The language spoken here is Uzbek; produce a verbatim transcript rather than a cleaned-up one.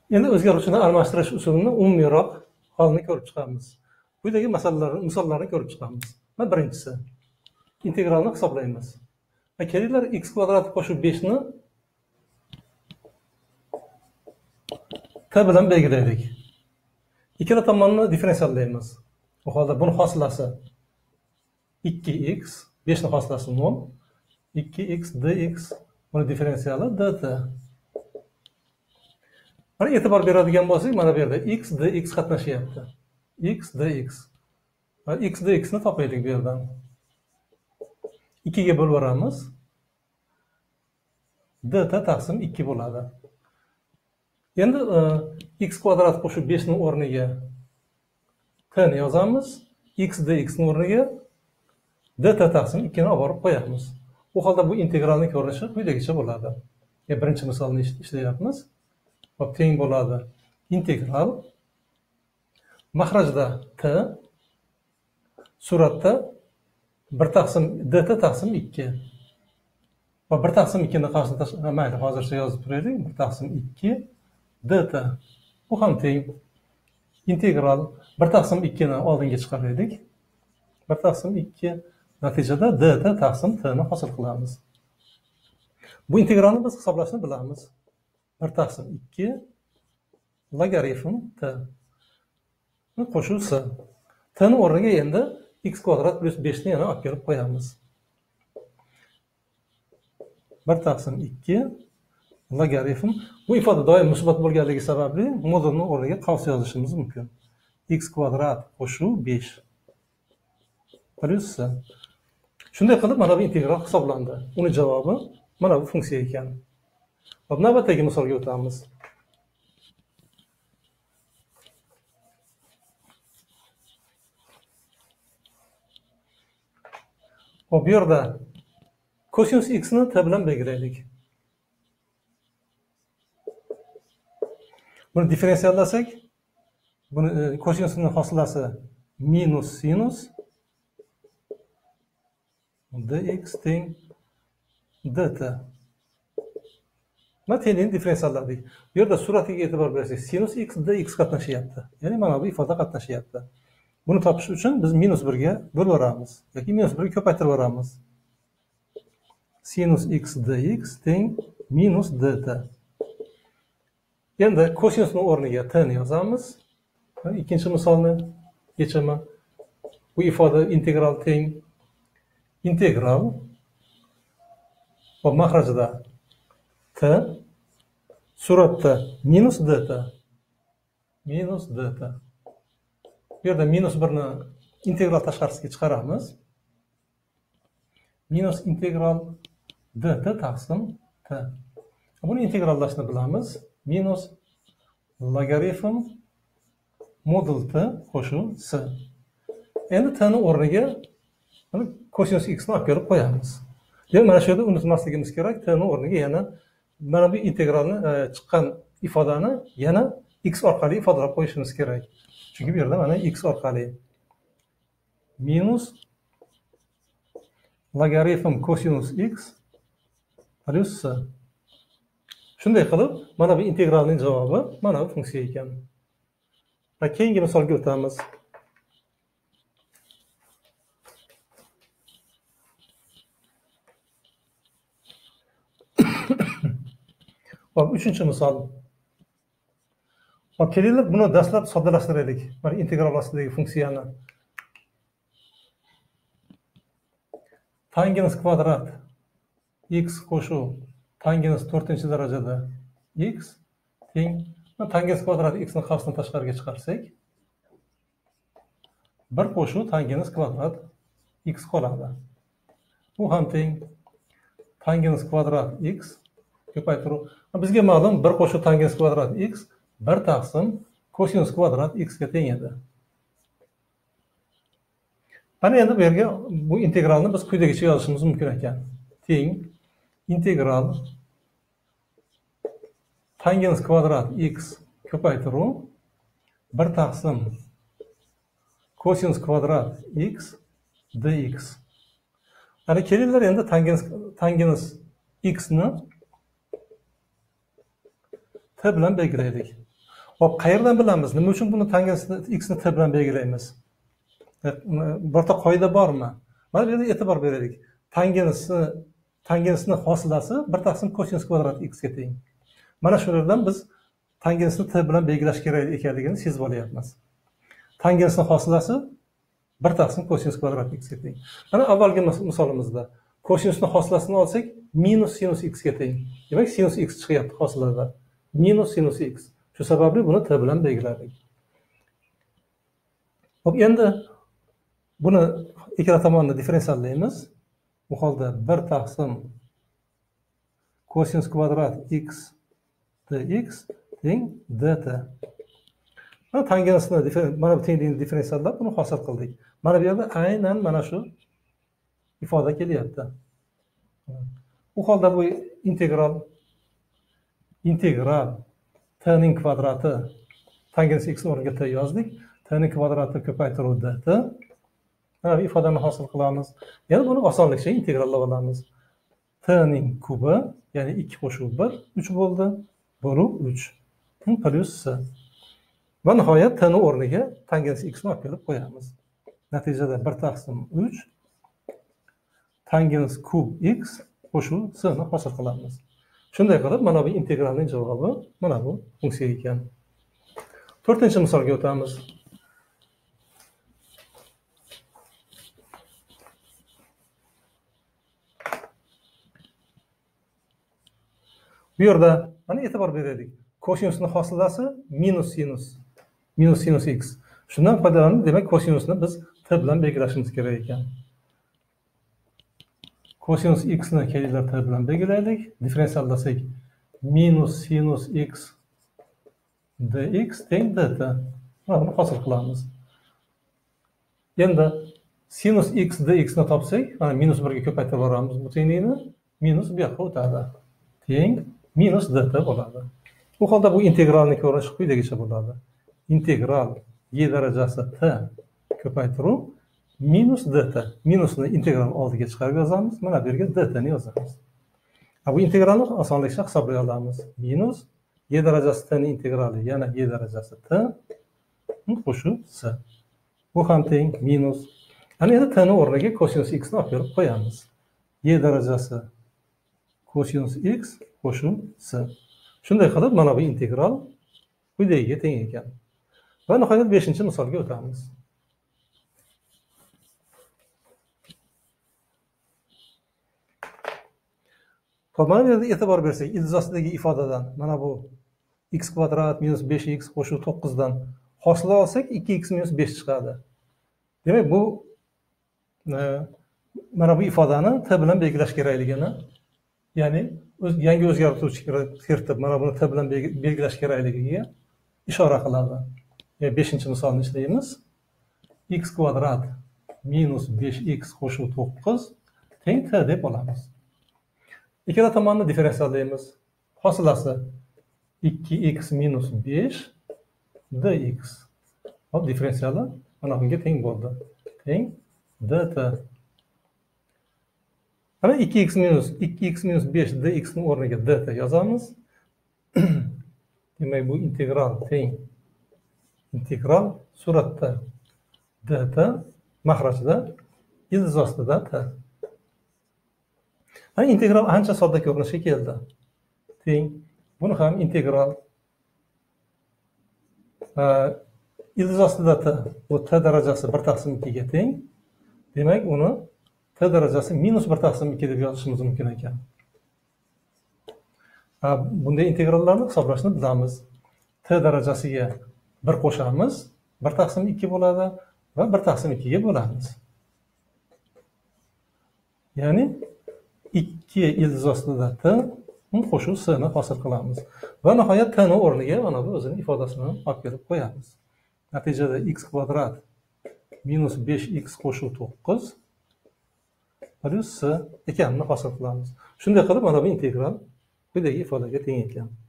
Endi o'zgaruvchini almashtirish usulini umumiyroq holini ko'rib chiqamiz. Quyidagi masalalarni misollarni ko'rib chiqamiz. Mana birinchisi integralni hisoblaymiz. Kelinglar x kvadrat qo'shib besh ni t bilan belgilaylik. Ikkala tomonni differensiallaymiz. Bu holda buni hosilasi ikki x, besh ni hosilasi nol, ikki x dx, buni differensiali dt. Mana e'tibor beradigan bo'lsak, mana bu yerda x dx qatnashyapti. X dx. Mana x dx ni topaylik bu yerdan. ikki ga bo'lib beramiz. dt taqsim ikki bo'ladi. Endi x kvadrat qo'shib besh ni o'rniga t ni yozamiz. X dx ni o'rniga dt taqsim ikki ni olib borib qo'yamiz. Bu holda bu integralning ko'rinishi quyidagicha bo'ladi. Birinchi misolni ishlayapmiz. Hop, teng bo'ladi integral mahrajda t, suratda bir taqsim dt taqsim ikki. Va bir taqsim ikki ni qarshisida mayli, hozircha yozib turaylik. bir taqsim ikki dt. Bu ham teng integral bir taqsim ikki ni oldinga chiqaraylik. bir taqsim ikki natijada dt taqsim t ni hosil qilamiz. Bu integralni biz hisoblashni bilamiz. bir taqsim ikki logaritm t qo'shuv s. T ni o'rniga endi x kvadrat plus besh ni yana olib kelib qo'yamiz. bir taqsim ikki logaritm. Bu ifoda doim musbat bo'lganligi sababli modulni o'rniga qavs yozishimiz mumkin. X kvadrat qo'shuv besh plus s. Shunday qilib mana bu integral hisoblandi. Uni javobi mana bu funksiya ekan. Hop, navbatdagi misolga o'tamiz. Hop, bu yerda kosinus x ni t bilan belgilaylik. Buni differensiallasak, buni kosinusning hosilasi minus sinus dx teng dt. Mana tenglikni differensialladik. Bu yerda suratiga e'tibor bersak, sinus x dx qatnashyapti. Ya'ni mana bu ifoda qatnashyapti. Buni topish uchun biz minus birga bo'lib beramiz yoki minus birga ko'paytirib beramiz. Sinus x dx teng minus dt. Endi kosinusning o'rniga t ni yozamiz. Ikkinchi misolni yechimi. Bu ifoda integral teng integral va mahrajda t, suratda minus dt. Minus dt. Bu yerda minus birni integral tashqarisiga chiqaramiz. Minus integral dt taqsim t. Buni integrallashni bilamiz. Minus logaritm modul t qo'shuv s. Endi t ni o'rniga kosinus x ni olib kelib qo'yamiz. Demak, mana shu yerda unutmasligimiz kerak. T ni o'rniga yana mana bu integralni chiqqan ifodani yana x orqali ifodalab qo'yishimiz kerak. Chunki bu yerda mana x orqali minus logaritm kosinus x plus s. Shunday qilib, mana bu integralning javobi mana bu funksiya ekan. Va keyingi misolga o'tamiz. Hop, uchinchi misol. Hop, kelinglar buni dastlab soddalashtiraylik. Mana integral ostidagi funksiyani. Tangens kvadrat x qo'shuv tangens to'rtinchi darajada x teng tangens kvadrat x ni qavsdan tashqariga chiqarsak bir qo'shuv tangens kvadrat x qoladi. Bu ham teng tangens kvadrat x ko'paytiruv. Bizga ma'lum bir qo'shuv tangens kvadrat x bir taqsim kosinus kvadrat x ga teng edi. Mana endi bu yerga bu integralni biz quyidagicha yozishimiz mumkin ekan. Teng integral tangens kvadrat x ko'paytiruv bir taqsim kosinus kvadrat x dx. Ana kelinglar endi tangens tangens x ni t bilan belgilaylik. Hop, qayerdan bilamiz? Nima uchun buni tangensini x ni t bilan belgilaymiz? Birorta qoida bormi? Mana bu yerda e'tibor beraylik. Tangensni tangensni hosilasi bir taqsim kosinus kvadrat x ga teng. Mana shu yerdan biz tangensni t bilan belgilash kerak ekanligini sezib olyapmiz. Tangensni hosilasi bir taqsim kosinus kvadrat x ga teng. Mana avvalgi misolimizda kosinusni hosilasini olsak, minus sinus x ga teng. Demak, sinus x chiqyapti hosilada. Minus sinus x. Shu sababli buni t bilan belgiladik. Hop, endi buni ikkala tomonni differensiallaymiz. Bu holda bir taqsim kosinus kvadrat x dx teng dt. Mana tangensni mana bu tenglikni differensiallab buni hosil qildik. Mana bu yerda aynan mana shu ifoda kelyapti. Bu holda bu integral integral t ning kvadrati tangens x o'rniga t yozdik. T ning kvadrati ko'paytiruv dt. Mana bu ifodani hosil qilamiz. Yana buni osonlikcha integrallab olamiz. T ning kubi, ya'ni ikki qo'shib bir, uch bo'ldi. Bo'lib uch plus s. Va nihoyat t ning o'rniga tangens x ni olib kelib qo'yamiz. Natijada bir taqsim uch tangens kub x qo'shuv s ni hosil qilamiz. Shunday qilib, mana bu integralning javobi mana bu funksiya ekan. to'rtinchi misolga o'tamiz. Bu yerda mana e'tibor beraylik. Kosinusning hosilasi minus sinus, minus sinus x. Shundan foydalanib, demak, kosinusni biz t bilan belgilashimiz kerak ekan. Kosinus x ni kelinglar t bilan belgilaylik. Differensiallasak minus sinus x dx teng dt. Mana buni hosil qilamiz. Endi sinus x dx ni topsak, mana minus bir ga ko'paytirib yuboramiz bu tenglikni. Minus bu yoqqa o'tadi. Teng minus dt bo'ladi. Bu holda bu integralning ko'rinishi quyidagicha bo'ladi. Integral y darajasi t ko'paytiruv minus dt. Minusni integral oldiga chiqarib yozamiz. Mana bu yerga dt ni yozamiz. Bu integralni osonlikcha hisoblay olamiz. Minus y darajasi t ning integrali yana y darajasi t qo'shib s. Bu ham teng minus. Ana endi t ning o'rniga kosinus x ni olib kelib qo'yamiz. Y darajasi kosinus x qo'shib s. Shunday qilib, mana bu integral quyidagiga teng ekan. Va nihoyat beshinchi misolga o'tamiz. Xo'p, mana bu yerda e'tibor bersak, ildiz ostidagi ifodadan mana bu x kvadrat minus besh x qo'shib to'qqiz dan hosila olsak, ikki x minus besh chiqadi. Demak, bu mana bu ifodani t bilan belgilash kerakligini, ya'ni yangi o'zgartiruvchi kiritib, mana buni t bilan belgilash kerakligiga ishora qiladi. Yani beshinchi misolni ishlaymiz. X kvadrat minus besh x qo'shib to'qqiz teng t deb olamiz. Ikkala tomonni differensiallaymiz. Hosilasi ikki x minus besh dx. Hop, differensiali mana bunga teng bo'ldi. Teng dt. Mana ikki x minus ikki x minus besh dx ning o'rniga dt yozamiz. Demak, bu integral teng integral suratda dt, mahrajda ildiz ostida t. Mana integral ancha sodda ko'rinishga keldi. Teng, buni ham integral ildiz ostida t, bu t darajasi bir taqsim ikki ga teng. Demak, uni t darajasi minus bir taqsim ikki deb yozishimiz mumkin ekan. Bunday integrallarni hisoblashni bilamiz. T darajasiga bir qo'shamiz, bir taqsim ikki bo'ladi va bir taqsim ikki ga bo'lamiz. Ya'ni ikki ildiz ostida t qo'shuv s ni hosil qilamiz. Va nihoyat t ning o'rniga mana bu o'zining ifodasini olib kelib qo'yamiz. Natijada x kvadrat minus besh x qo'shuv to'qqiz plus s ekanini hosil qilamiz. Shunday qilib, mana bu integral quyidagi ifodaga teng ekan.